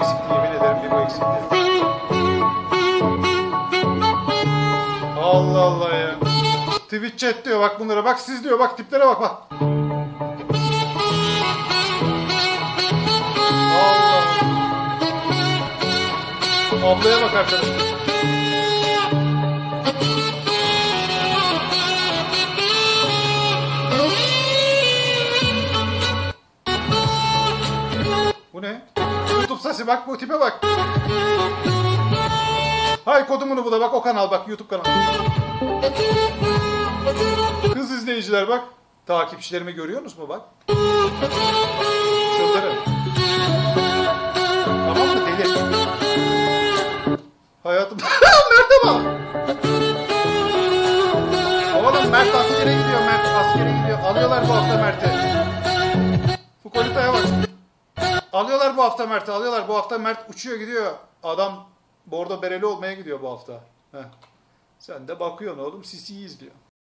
eksikti, yemin ederim bir bu eksikti. Allah Allah ya. Twitch chat diyor bak bunlara, bak siz diyor, bak tiplere bak bak. Allah. Ablaya bak arkadaşlar. Bu ne? YouTube sesi bak, bu tipe bak. Hay kodumunu bu da bak, o kanal bak, YouTube kanalı. Kız izleyiciler bak. Takipçilerimi görüyorsunuz mu bak? Çıldırın. Tamam mı deli? Hayatım. Mert'e bak. Oğlum Mert askere gidiyor, Mert askere gidiyor. Alıyorlar bu hafta Mert'i. Fukolita'ya bak. Alıyorlar bu hafta Mert'i, alıyorlar. Bu hafta Mert uçuyor gidiyor. Adam bordo bereli olmaya gidiyor bu hafta. Heh. Sen de bakıyorsun oğlum, Sisi'yi izliyor.